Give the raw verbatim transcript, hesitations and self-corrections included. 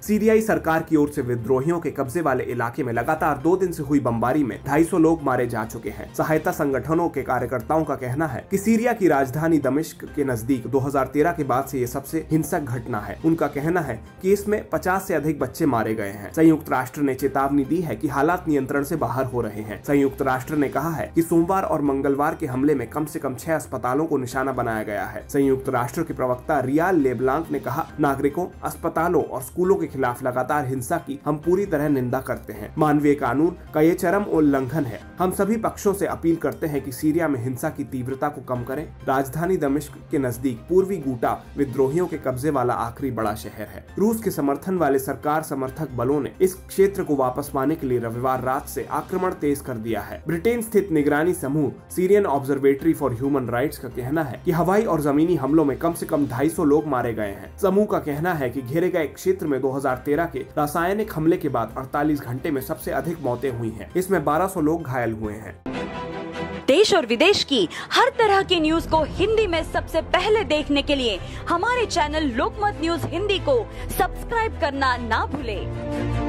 सीरियाई सरकार की ओर से विद्रोहियों के कब्जे वाले इलाके में लगातार दो दिन से हुई बमबारी में ढाई सौ लोग मारे जा चुके हैं। सहायता संगठनों के कार्यकर्ताओं का कहना है कि सीरिया की राजधानी दमिश्क के नजदीक दो हज़ार तेरह के बाद से ये सबसे हिंसक घटना है। उनका कहना है कि इसमें पचास से अधिक बच्चे मारे गए हैं। संयुक्त राष्ट्र ने चेतावनी दी है कि हालात नियंत्रण से बाहर हो रहे हैं। संयुक्त राष्ट्र ने कहा है कि सोमवार और मंगलवार के हमले में कम से कम छह अस्पतालों को निशाना बनाया गया है। संयुक्त राष्ट्र के प्रवक्ता रियाल लेब्लांक ने कहा, नागरिकों, अस्पतालों और स्कूलों के खिलाफ लगातार हिंसा की हम पूरी तरह निंदा करते हैं। मानवीय कानून का ये चरम उल्लंघन है। हम सभी पक्षों से अपील करते हैं कि सीरिया में हिंसा की तीव्रता को कम करें। राजधानी दमिश्क के नजदीक पूर्वी गूटा विद्रोहियों के कब्जे वाला आखिरी बड़ा शहर है। रूस के समर्थन वाले सरकार समर्थक बलों ने इस क्षेत्र को वापस पाने के लिए रविवार रात से आक्रमण तेज कर दिया है। ब्रिटेन स्थित निगरानी समूह Syrian Observatory for Human Rights का कहना है कि हवाई और जमीनी हमलों में कम से कम ढाई सौ लोग मारे गए हैं। समूह का कहना है कि घेरे गए क्षेत्र में दो हज़ार तेरह के रासायनिक हमले के बाद अड़तालीस घंटे में सबसे अधिक मौतें हुई हैं। इसमें बारह सौ लोग घायल हुए हैं। देश और विदेश की हर तरह की न्यूज को हिंदी में सबसे पहले देखने के लिए हमारे चैनल लोकमत न्यूज हिंदी को सब्सक्राइब करना ना भूलें।